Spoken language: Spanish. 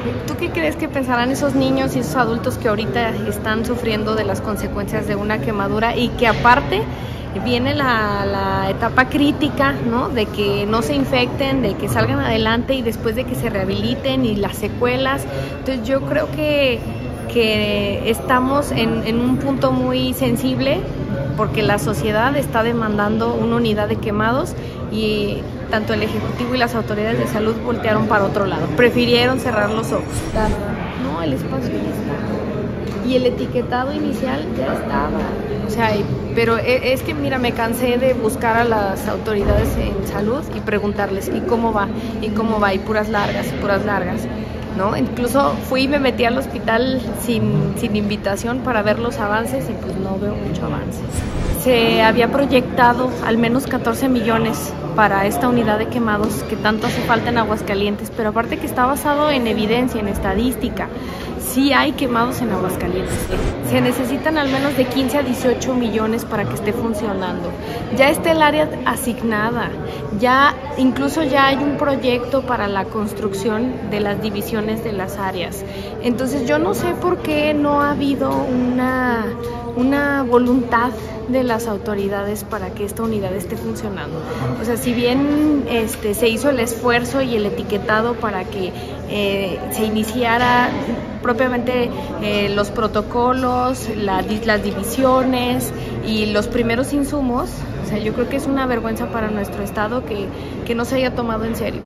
¿Tú qué crees que pensarán esos niños y esos adultos que ahorita están sufriendo de las consecuencias de una quemadura y que aparte viene la etapa crítica, ¿no? De que no se infecten, de que salgan adelante y después de que se rehabiliten y las secuelas? Entonces yo creo que estamos en un punto muy sensible porque la sociedad está demandando una unidad de quemados y tanto el Ejecutivo y las autoridades de salud voltearon para otro lado, prefirieron cerrar los ojos. No, el espacio ya está y el etiquetado inicial ya estaba, o sea, pero es que mira, me cansé de buscar a las autoridades en salud y preguntarles ¿y cómo va? ¿Y cómo va? Y puras largas, ¿no? Incluso fui y me metí al hospital sin invitación para ver los avances y pues no veo mucho avance. Se había proyectado al menos 14 millones para esta unidad de quemados que tanto hace falta en Aguascalientes, pero aparte que está basado en evidencia, en estadística, sí hay quemados en Aguascalientes. Se necesitan al menos de 15 a 18 millones para que esté funcionando. Ya está el área asignada, incluso ya hay un proyecto para la construcción de las divisiones de las áreas. Entonces yo no sé por qué no ha habido una voluntad de las autoridades para que esta unidad esté funcionando. O sea, si bien se hizo el esfuerzo y el etiquetado para que se iniciara propiamente los protocolos, las divisiones y los primeros insumos, o sea, yo creo que es una vergüenza para nuestro estado que no se haya tomado en serio.